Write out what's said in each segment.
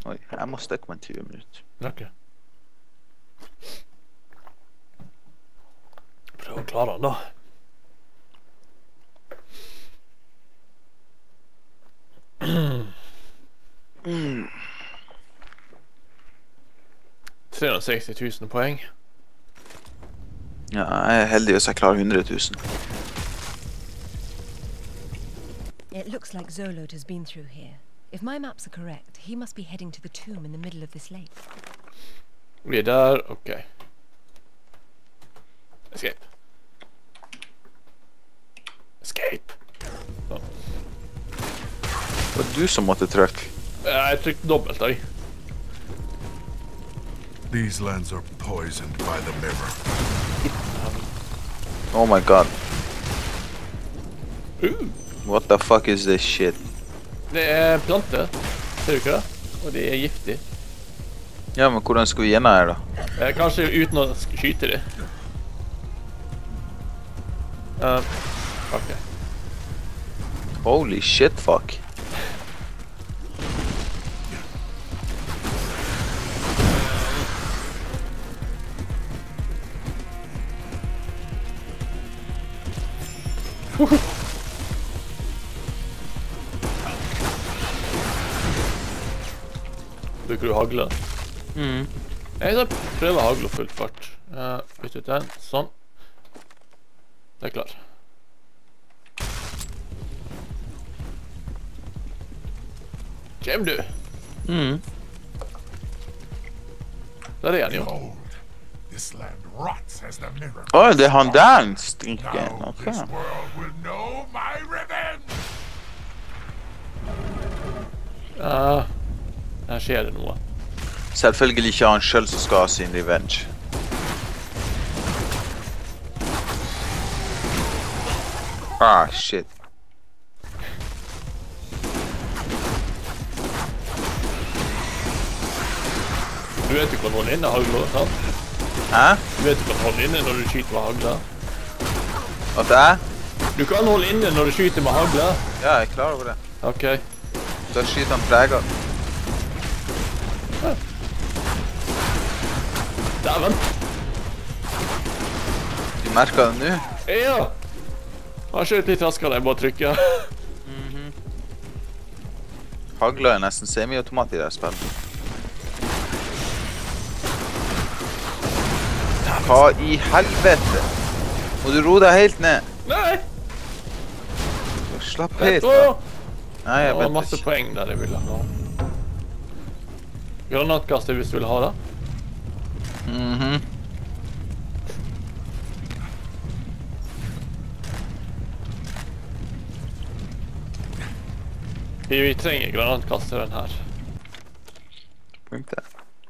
Oi, jeg må stikke meg 20 minutter. Ok. Prøv å klare den da. Mm. 360 000 poeng. Ja, jeg er heldig hvis jeg klarer 100 000. It looks like Zolot has been through here. If my maps are correct, he must be heading to the tomb in the middle of this lake. Vi er der, ok. Escape. Escape. Sånn. Det var du som måtte trykke. Jeg trykte dobbelt, jeg. These lands are poisoned by the mirror. Oh my god. What the fuck is this shit? Det er planter, ser du ikke det? Og det er giftig. Ja, men hvordan skal vi gjennom her da? Kanskje uten å skyte det. Ok. Holy shit, fuck. Bruker du hagle? Jeg skal prøve hagle fullt fart. Bytt ut den, sånn. Det er klar. Kjem du? Der er han jo. Behold, this land rots as the mirror. Åh, det er han der stinker. Now Ok. this world will know my revenge. Her skjer det noe. Selvfølgelig ikke han selv som skal ha sin revenge. Ah, shit. Du vet du kan holde inne hagler, sant? Hæ? Du vet du kan holde inne når du skyter med hagler. At jeg? Du kan holde inne når du skyter med hagler. Ja, jeg er klar over det. Ok. Da skyter han preger. Dæven. Du merker det nå? Ja. Han skjøt litt raskere enn bare trykket. Hagler er nesten semi-automat i det her spillet. Hva i helvete? Må du ro deg helt ned? Nei! Slapp Vet helt du da. hva? Nei, jeg Det var vet masse ikke. poeng der jeg ville ha. Granatkaster hvis du vil ha det. Vi trenger granatkasteren her. Punktet.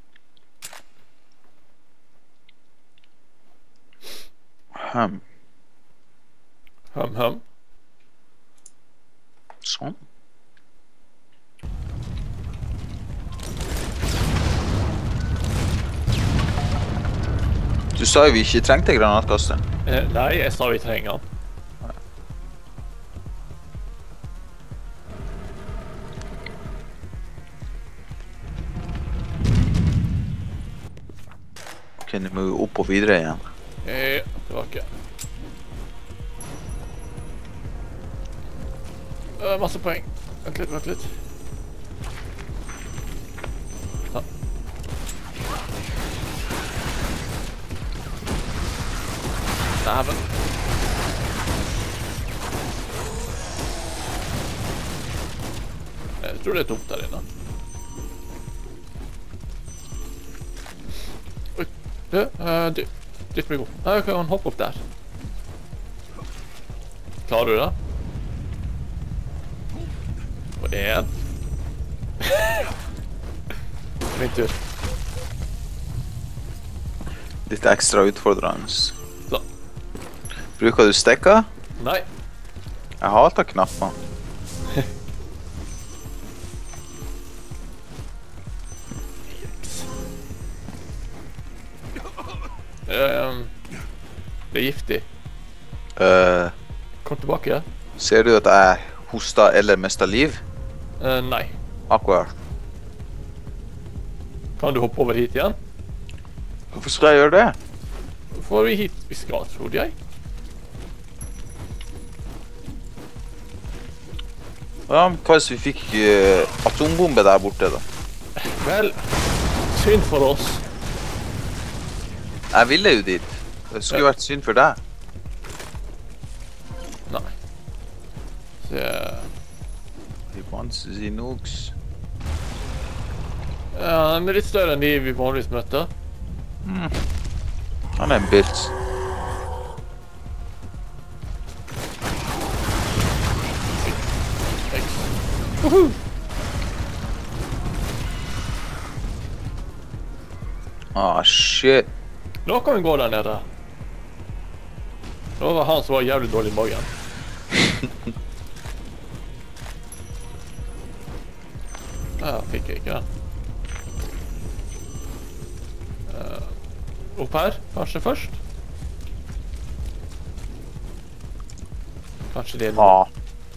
Hum. Sånn. Du sa jo vi ikke trengte granatkaster. Nei, jeg sa vi trenger den. Ok, nå må vi opp og videre igjen. Tilbake. Masse poeng. Vent litt. Sånn. Dæven. Jeg tror det er tomt der inne. Oi, dytt meg opp. Jeg kan hoppe opp der. Klarer du det? Og en. Min tur. Litt ekstra utfordrende. Sånn. Bruker du stikker? Nei. Jeg hater knapper. Det er giftig. Kom tilbake. Ser du at jeg hoster eller mistet liv? Nei. Akkurat. Kan du hoppe over hit igjen? Hvorfor skal jeg gjøre det? Får vi hit vi skal, trodde jeg. Ja, hva hvis vi fikk atombombe der borte da? Vel, synd for oss. Jeg ville jo dit. Det skulle vært synd for deg. Nei. Så... He wants the nukes. Ja, han er litt større enn de vi vanligvis møter. Han er en bits. Ah, shit. Nå kan vi gå der nede. Det var han som var jævlig dårlig i magen. Ja, fikk jeg ikke den. Opp her, kanskje først? Kanskje det er noe...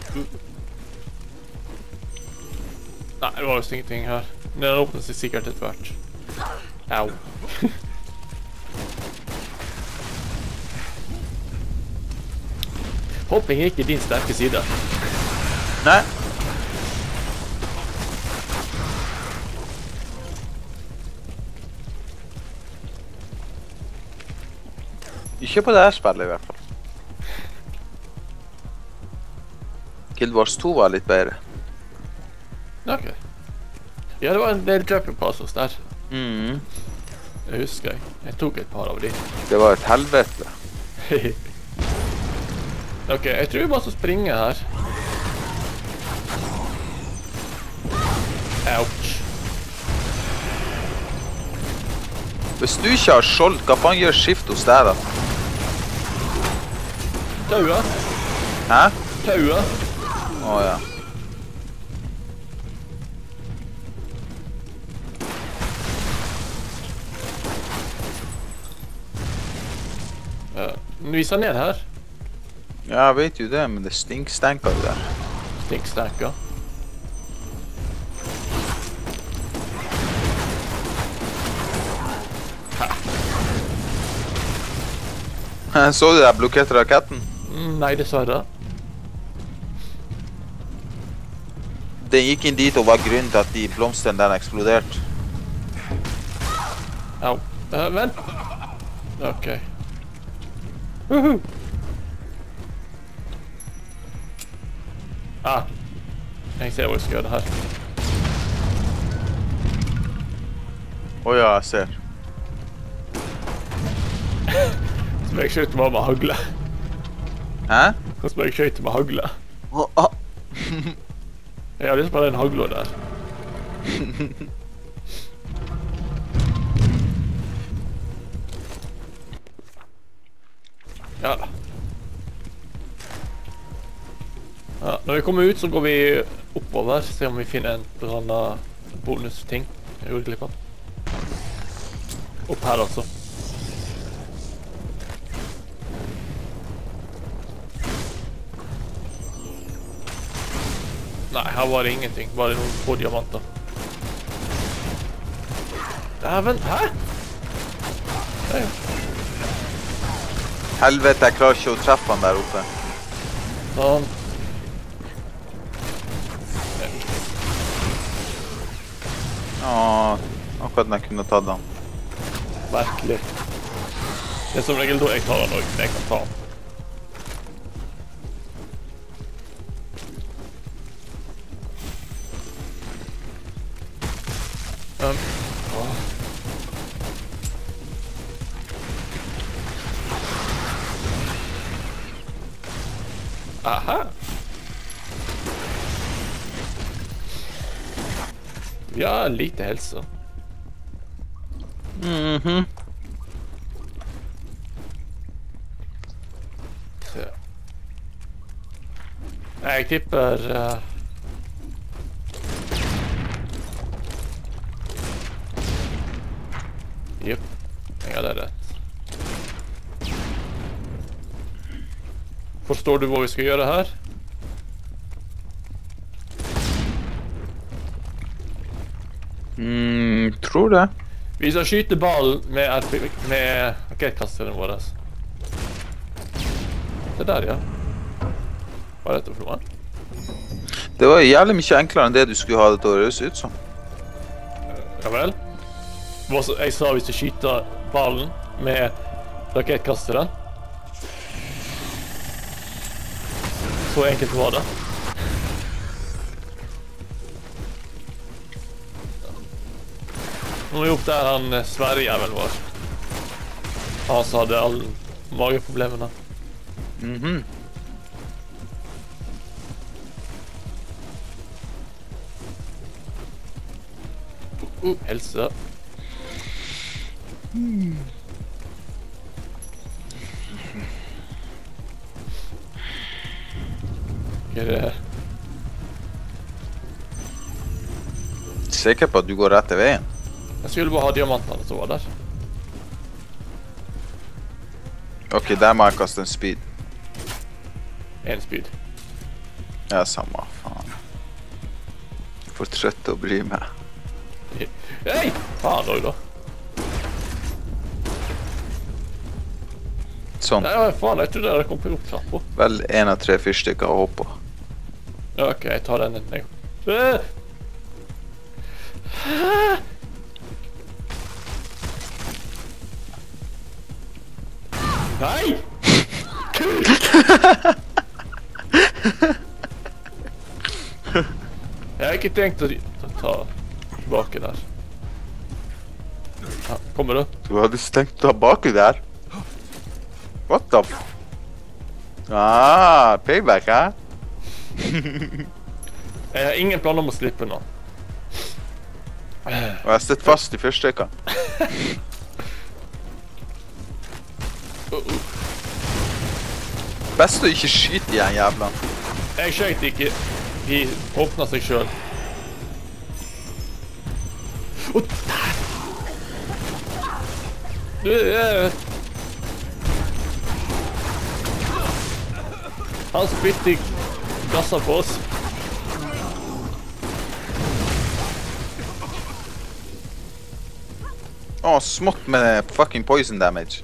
Nei, det var jo ingenting her. Den åpner seg sikkert etter hvert. Au. Hopping er ikke din sterke side. Nei. Ikke på det her spillet i hvert fall. Guild Wars 2 var litt bedre. Ok. Ja, det var en del jumping passes der. Mhm. Det husker jeg. Jeg tok et par av de. Det var et helvete. Ok, jeg tror vi bare skal springe her. Ouch. Hvis du ikke har skjold, hva faen gjør skift hos deg da? Tauet. Hæ? Tauet. Åja. Vi skal ned her. Ja, jeg vet jo det, men det stinkstenker jo der. Stinkstenker. Så du der blokkerte raketten? Nei, dessverre. Den gikk inn dit og var grunnen til at de blomstene der eksploderte. Au. Vent. Ok. Ah. Jeg ser hva jeg skal gjøre her. Åja, jeg ser. Som jeg skjøt med hagle. Hæ? Som jeg skjøt med hagle. Jeg har lyst på den hagla der. Ja. Ja, når vi kommer ut så går vi oppover, se om vi finner en annen bonusting. Jeg gjorde glipp av. Opp her altså. Nei, her var det ingenting. Bare noen få diamanter. Dæven, hæ? Nei. Helvete, jeg klarer ikke å treffe han der oppe. Sånn. Åh, akkurat når jeg kunne tatt han. Merkelig. Det er som regel da jeg tar han også, jeg kan ta han. Aha! Vi har lite helse. Mhm. Se. Jeg tipper... Jupp, jeg hadde rett. Forstår du hva vi skal gjøre her? Tror det. Vi skal skyte ballen med raketkasteren vår. Se der, ja. Hva er dette for noe? Det var jævlig mye enklere enn det du skulle ha det til å høres ut som. Ja vel. Jeg sa hvis du skyter ballen med raketkasteren. Så enkelt var det. Nå er vi opp der han svære jævelen vår. Han som hadde alle mageproblemene. Mhm. Helse. Hva er det? Sikker på at du går rett til veien. Jeg skulle bare ha diamantene som var der. Ok, der må jeg kaste en speed. En spyd. Ja, samme faen. For trøtt å bry meg. Hei! Faen også da. Sånn. Nei, faen, jeg trodde jeg kom på opp trappa. Vel 1 av 3 fyrstykker å hoppe på. Ja, ok, jeg tar den en gang. Nei! Jeg har ikke tenkt å ta tilbake der. Ja, kommer du? Du hadde stengt deg baki der. What the f... Ah, payback, hæ? Jeg har ingen planer om å slippe nå. Og jeg sitter fast i fyrstykker. Best å ikke skyte igjen, jævla. Jeg skjøt ikke. De åpnet seg selv. Han spytter gasser på oss. Åh, smått med fucking poison damage.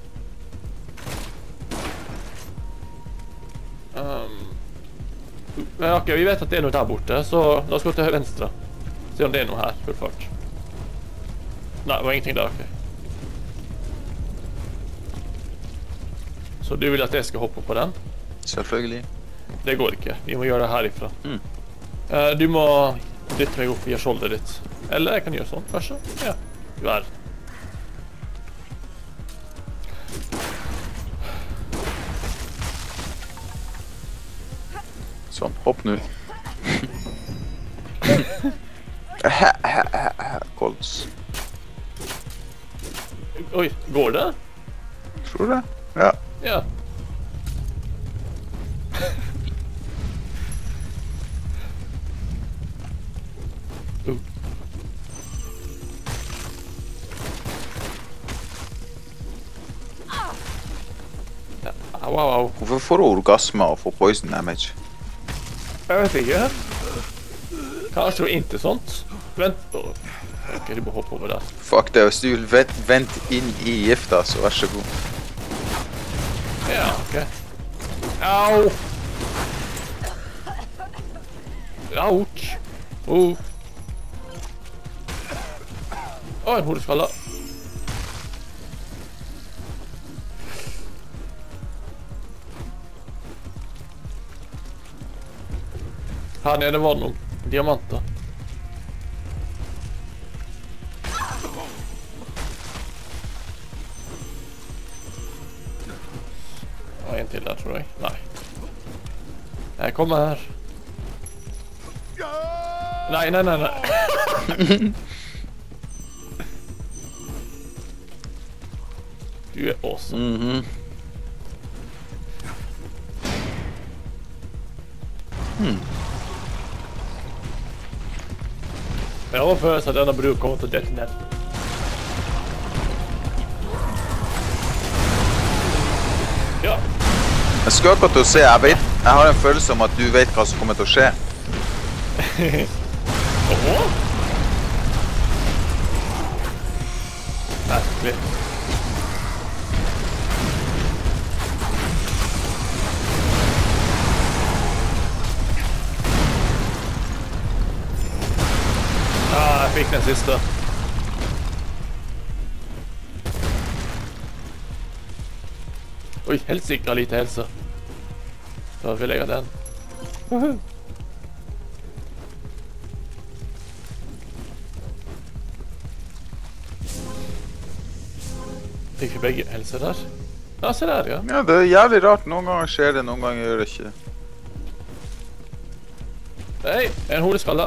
Men ok, vi vet at det er noe der borte, så la oss gå til venstre. Se om det er noe her, full fart. Nei, det var ingenting der, ok. Så du vil at jeg skal hoppe på den? Selvfølgelig. Det går ikke, vi må gjøre det herifra. Du må dytte meg opp via skjoldet ditt. Eller jeg kan gjøre sånn, kanskje? Ja, vær. Sånn, hopp nå. Kols. Oi, går det? Tror du det? Ja. Ja. Au, au, au. Hvorfor får du orgasme og får poison damage? Jeg vet ikke. Kanskje det var ikke sånt. Vent. Ok, du må hoppe over der. Fuck det, hvis du vil vente inn i gifta, så vær så god. Ja, ok. Au! Ouch! En hodeskalle. Her nede var det noen diamanter. Og en til der, tror jeg. Nei. Jeg kommer her. Nei. Du er awesome. Jeg har følelsen at denne bruk kommer til å detonere. Ja. Jeg skal akkurat til å se, jeg har en følelse om at du vet hva som kommer til å skje. Virkelig. Jeg fikk den siste. Oi, helt sikkert lite helse. Da vil jeg ha den. Fikk vi begge helse der? Ja, se der, ja. Ja, det er jævlig rart. Noen ganger skjer det, noen ganger gjør det ikke. Hei, en hodeskalle.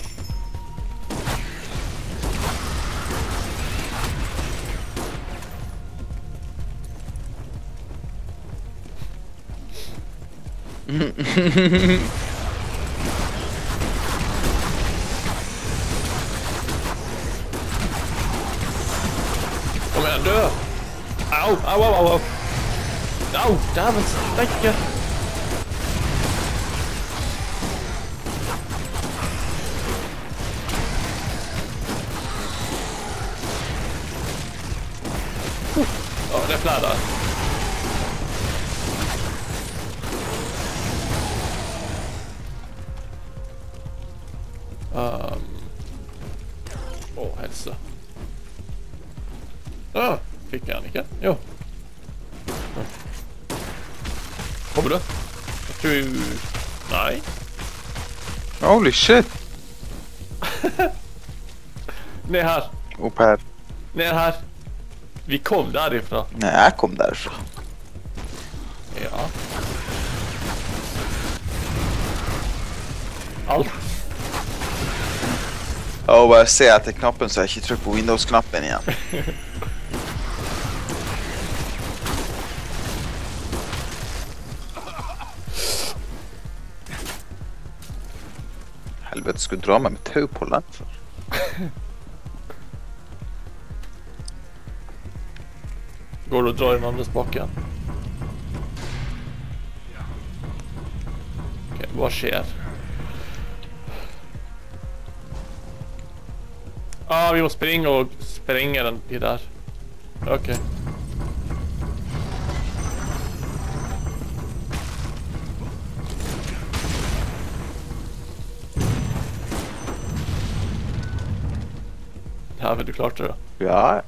Kom igjen, dø! Au, au, au, au! Au, dæven stekke! Å, det er flere der. Helse. Fikk jeg den ikke? Jo. Kommer du? Jeg tror... Nei. Holy shit. Ned her. Opp her. Ned her. Vi kom derifra. Nei, jeg kom derfra. Ja. Alt. Og bare se etter knappen, så jeg ikke trykker på Windows-knappen igjen. Helvete, skulle dra meg med tau på land for. Går du og drar i den andre spakken? Ok, hva skjer? Vi må springe og sprenge de der. Ok. Ja, men du klarte det. Ja.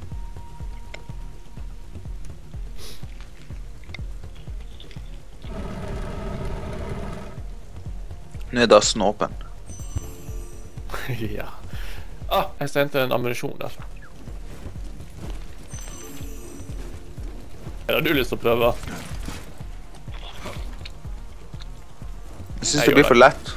Nå er dassen åpen. Ja. Jeg sendte en ammunisjon der. Har du lyst til å prøve? Jeg synes det blir for lett.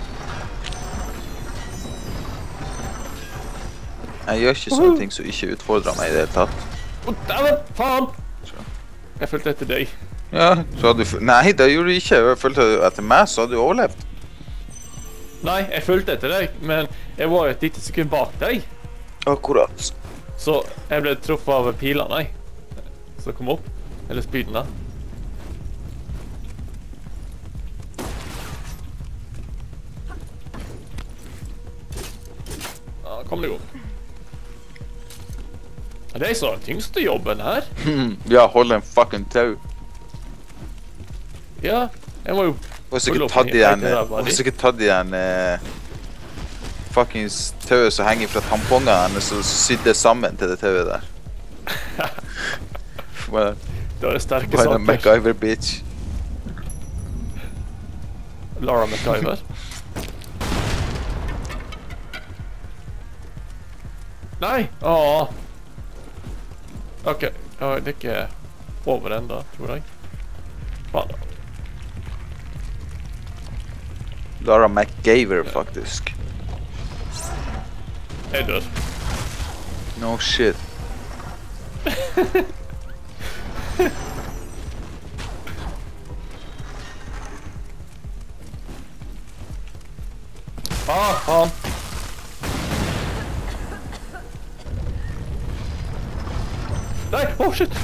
Jeg gjør ikke sånne ting som ikke utfordrer meg i det hele tatt. Dæven, faen! Jeg følte etter deg. Ja, så hadde du... Nei, det gjorde du ikke. Jeg følte etter meg, så hadde du overlevd. Nei, jeg følte etter deg, men jeg var et lite sekund bak deg. Akkurat. Så jeg ble truffet av pilene, som kom opp. Eller spydene. Ja, kom det gå. Det er så den tyngste jobben her. Ja, holde en fucking tau. Ja, jeg må jo... Og sikkert tatt igjen fuckings tauet som henger fra tampongene hennes og sydd det sammen til det tauet der. Det var det sterke Bare saker. MacGyver, bitch. Lara MacGyver. Nei! Åh. Ok, ja, det er ikke over enda, tror jeg. Faen da. Lara MacGyver, faktisk. Jeg dør. No shit. Faen. Nei, shit.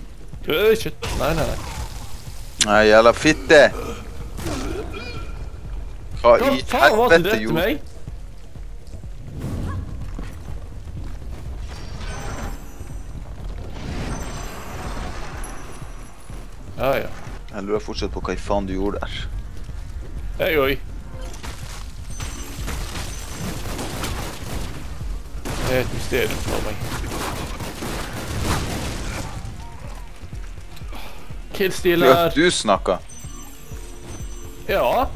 Shit. Nei. Nei, jævla fitte. Hva Hva i faen var det helvete dette gjorde meg? Ja, ja. Jeg lurer fortsatt på hva i faen du gjorde der. Jeg òg. Det er et mysterium for meg. Killstil Ja, her. du snakka. Ja.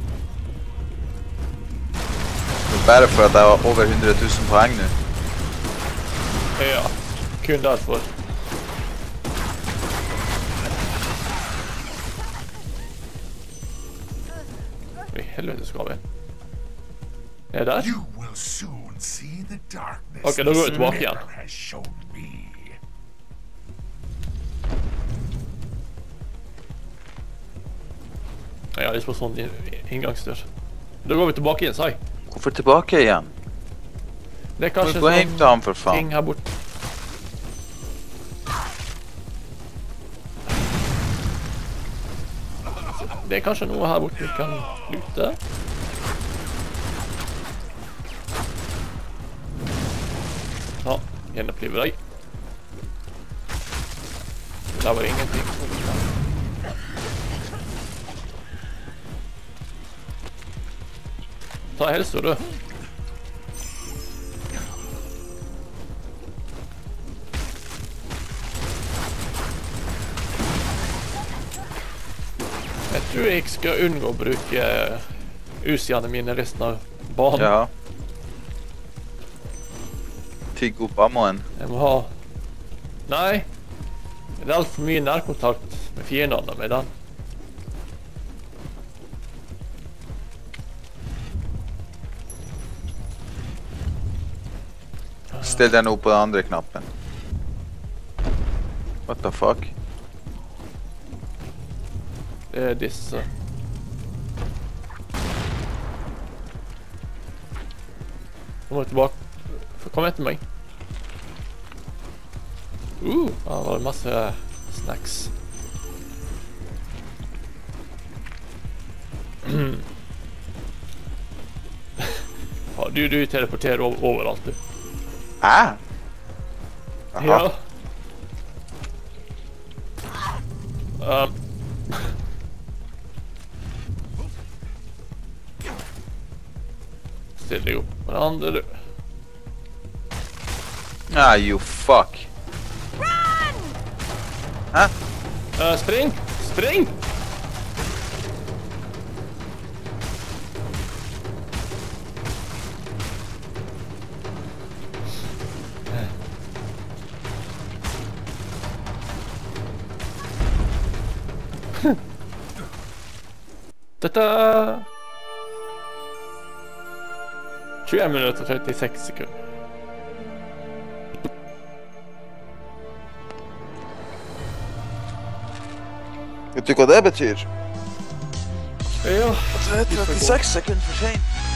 Bare for at jeg var over 100 000 poeng nå. Ja. Kun derfor. I helvete skal vi. Er der? You will soon see the darkness Ok, da går vi this tilbake igjen. mirror has shown me. Jeg har lyst på sånn inngangsdør. Da går vi tilbake igjen, sa jeg. Hvorfor tilbake igjen? Det er kanskje Gå hjem til ham, for faen. ting her borte. Det er kanskje noe her borte vi kan lute. Ja, gjenopplive deg. Der var det ingenting. Ta helsa, du. Jeg tror jeg skal unngå å bruke usiene mine resten av banen. Ja. Tygg opp ammoen. Jeg må ha... Nei. Det er alt for mye nærkontakt med fiendene med den. Still den opp på den andre knappen. What the fuck? Det er disse. Kom tilbake. Kom etter meg. Her var det masse snacks. Ja, du teleporterer overalt, du. Hæ? Aha. Ja. Still deg opp på den andre, du. Ah, you fuck. Hæ? Spring! Spring! Ta-ta! 21 minutter og 36 sekunder. Vet du hva det betyr? Ja. 36 sekunder for sent.